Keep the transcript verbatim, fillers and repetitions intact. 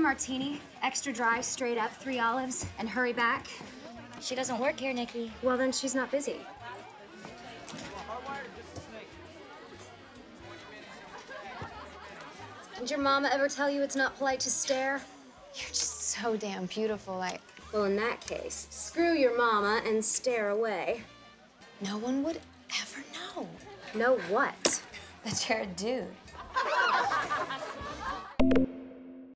martini, extra dry, straight up, three olives, and hurry back. She doesn't work here, Nikki. Well, then she's not busy. Did your mama ever tell you it's not polite to stare? You're just so damn beautiful. I... Well, in that case, screw your mama and stare away. No one would ever know. Know what? That you're a dude.